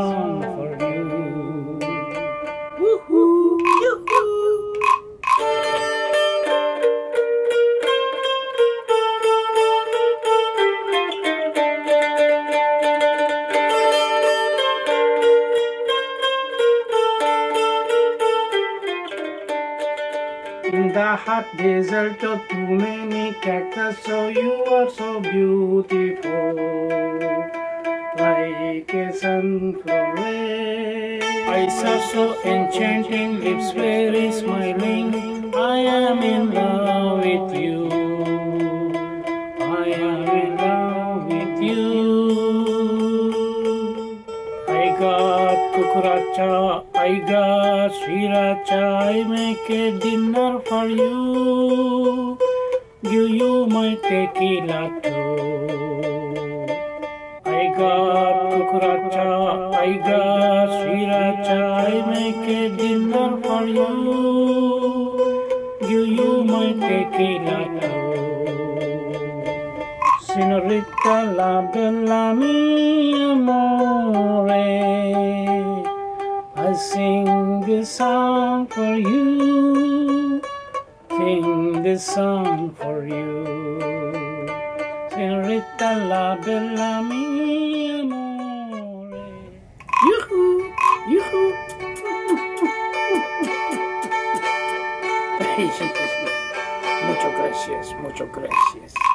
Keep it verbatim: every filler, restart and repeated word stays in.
song for you. Woohoo! Yoo-hoo! In the hot desert of too many cactus, so you are so beautiful, like a sunflower. Eyes are so enchanting, lips very smiling. I am in love with you. I am in love with you. I got cucaracha, I got sriracha, I make a dinner for you. Give you my tequila too. I got cucaracha, I got sriracha, I make a dinner for you. Give you my tequila too. Senorita, la bella mia amore, I sing this song for you, sing this song for you. Senorita, la bella mia amore. Yoo-hoo, yoo-hoo. Muchas gracias, muchas gracias.